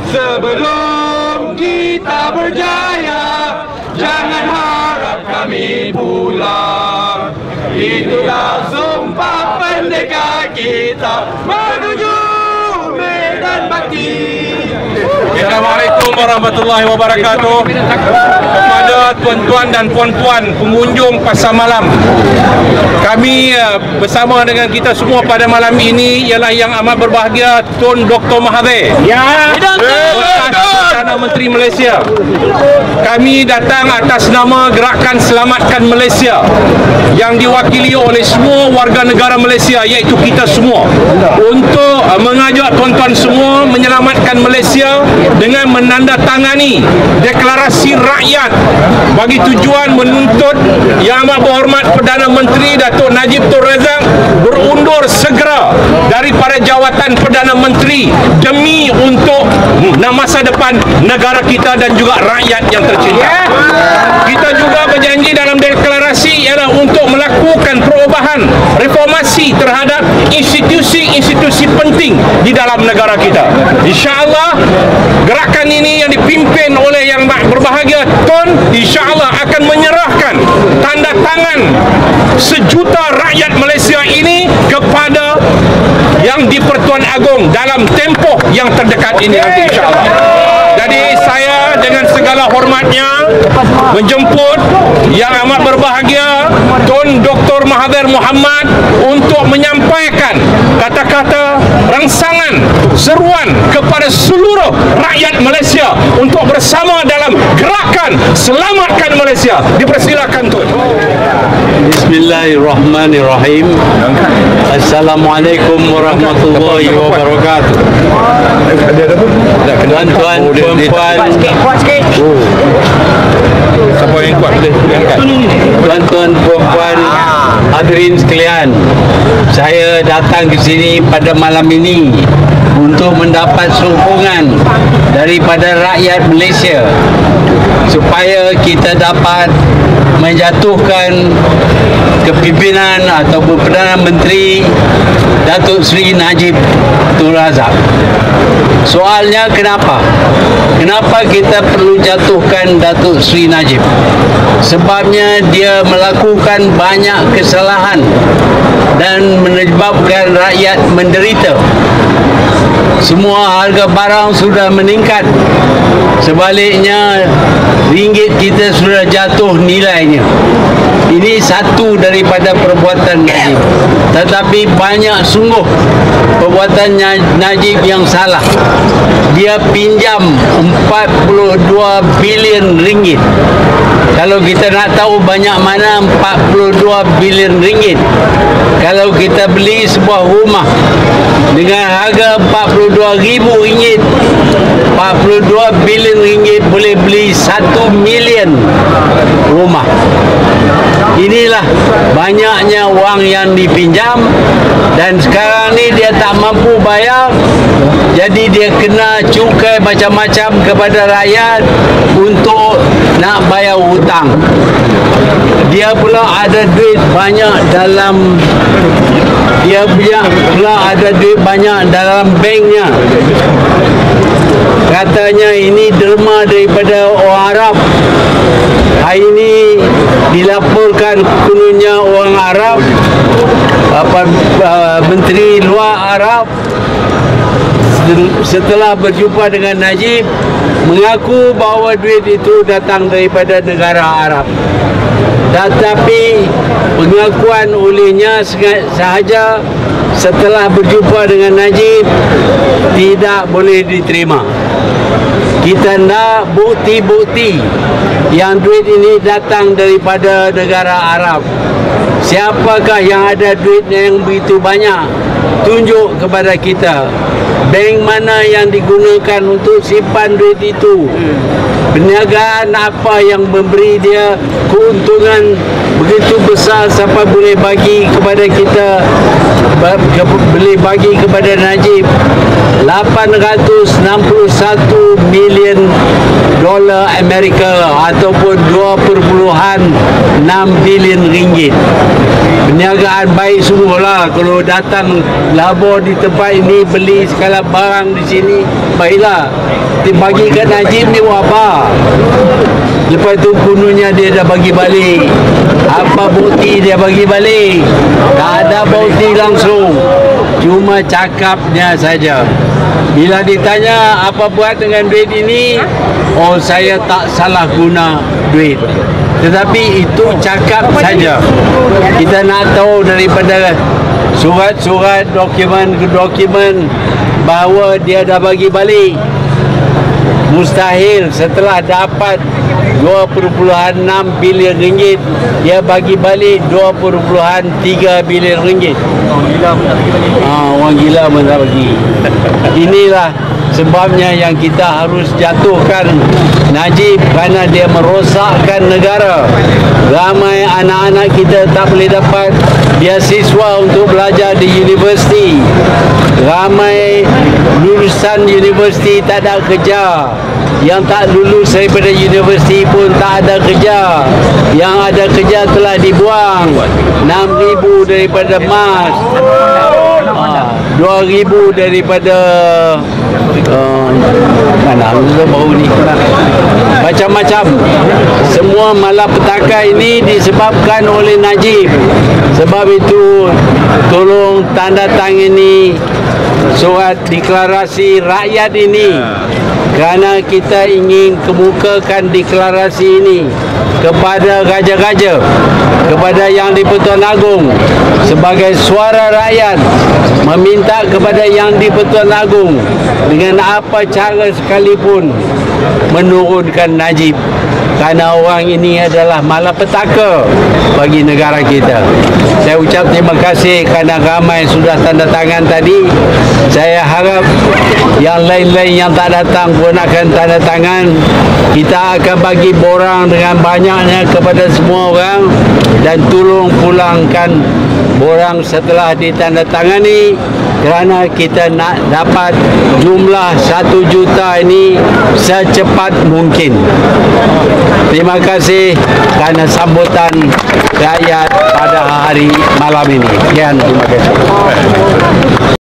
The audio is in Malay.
Sebelum kita berjaya, jangan harap kami pulang. Itulah sumpah pendekar kita menuju medan bakti. Assalamualaikum warahmatullahi wabarakatuh. Kepada tuan-tuan dan puan-puan pengunjung pasar malam, kami bersama dengan kita semua pada malam ini ialah yang amat berbahagia Tun Dr. Mahathir, Perdana Menteri Malaysia. Kami datang atas nama Gerakan Selamatkan Malaysia yang diwakili oleh semua warga negara Malaysia, iaitu kita semua, untuk mengajak tuan-tuan semua menyelamatkan Malaysia dengan menandatangani deklarasi rakyat bagi tujuan menuntut Yang Amat Berhormat Perdana Menteri Datuk Najib Tun Razak berundur segera daripada jawatan Perdana Menteri demi untuk masa depan negara kita dan juga rakyat yang tercinta. Kita juga berjanji dalam deklarasi ialah untuk melakukan perubahan reformasi terhadap institusi-institusi penting di dalam negara kita. InsyaAllah gerakan ini yang dipimpin oleh Yang Berbahagia Tun InsyaAllah akan menyerahkan tanda tangan sejuta rakyat Malaysia ini kepada Yang di-Pertuan Agong dalam tempoh yang terdekat ini nanti insyaAllah. Jadi saya dengan segala hormatnya menjemput Yang Amat Berbahagia Tun Dr. Mahathir Mohamad untuk menyampaikan kata-kata rangsangan seruan kepada seluruh rakyat Malaysia untuk bersama dalam gerakan Selamatkan Malaysia. Dipersilakan Tun. Bismillahirrahmanirrahim. Assalamualaikum warahmatullahi wabarakatuh. Tuan-tuan, puan-puan, tuan-tuan, puan-puan, hadirin sekalian, saya datang ke sini pada malam ini untuk mendapat sokongan daripada rakyat Malaysia supaya kita dapat menjatuhkan kepimpinan ataupun Perdana Menteri Datuk Seri Najib Tun Razak. Soalnya kenapa? Kenapa kita perlu jatuhkan Datuk Seri Najib? Sebabnya dia melakukan banyak kesalahan dan menyebabkan rakyat menderita. Semua harga barang sudah meningkat. Sebaliknya ringgit kita sudah jatuh nilainya. Ini satu daripada perbuatan Najib. Tetapi banyak sungguh perbuatan Najib yang salah. Dia pinjam 42 bilion ringgit. Kalau kita nak tahu banyak mana 42 bilion ringgit, kalau kita beli sebuah rumah dengan harga 42,000 ringgit, 42 bilion ringgit boleh beli 1 million rumah. Inilah banyaknya wang yang dipinjam dan sekarang ni dia tak mampu bayar, jadi dia kena cukai macam-macam kepada rakyat untuk nak bayar hutang. Dia pula ada duit banyak dalam dalam banknya. Katanya ini derma daripada orang Arab. Hari ini dilaporkan kononnya orang Arab, Menteri Luar Arab setelah berjumpa dengan Najib mengaku bahawa duit itu datang daripada negara Arab. Tetapi pengakuan olehnya sahaja setelah berjumpa dengan Najib tidak boleh diterima. Kita nak bukti-bukti yang duit ini datang daripada negara Arab. Siapakah yang ada duit yang begitu banyak? Tunjuk kepada kita. Bank mana yang digunakan untuk simpan duit itu? Perniagaan apa yang memberi dia keuntungan begitu besar sampai boleh bagi kepada kita, boleh bagi kepada Najib 861 million dolar Amerika ataupun 2.6 bilion ringgit. Perniagaan baik semualah. Kalau datang labor di tempat ini, beli segala barang di sini, baiklah. Bagi kat Najib ni wabak. Lepas tu kununya dia dah bagi balik. Apa bukti dia bagi balik? Tak ada bukti langsung, cuma cakapnya saja. Bila ditanya apa buat dengan duit ini, oh saya tak salah guna duit. Tetapi itu cakap saja. Kita nak tahu daripada surat-surat, dokumen ke dokumen bahawa dia dah bagi balik. Mustahil setelah dapat 2.6 bilion ringgit dia bagi balik 2.3 bilion ringgit. Orang gila pun tak bagi. Inilah sebabnya yang kita harus jatuhkan Najib, kerana dia merosakkan negara. Ramai anak-anak kita tak boleh dapat beasiswa untuk belajar di universiti. Ramai lulusan universiti tak ada kerja. Yang tak lulus daripada universiti pun tak ada kerja. Yang ada kerja telah dibuang. 6,000 daripada MAS, 2,000 daripada mana baru ni, macam-macam. Semua malapetaka ini disebabkan oleh Najib. Sebab itu tolong tanda tangani surat deklarasi rakyat ini, kerana kita ingin kemukakan deklarasi ini kepada raja-raja, kepada Yang di-Pertuan Agong sebagai suara rakyat, meminta kepada Yang di-Pertuan Agong dengan apa cara sekalipun menurunkan Najib, kerana orang ini adalah malapetaka bagi negara kita. Saya ucap terima kasih kerana ramai sudah tanda tangan tadi. Saya harap yang lain-lain yang tak datang pun akan tanda tangan. Kita akan bagi borang dengan banyaknya kepada semua orang dan tolong pulangkan borang setelah ditandatangani, kerana kita nak dapat jumlah 1 juta ini secepat mungkin. Terima kasih kerana sambutan rakyat pada hari malam ini. Sekian, terima kasih.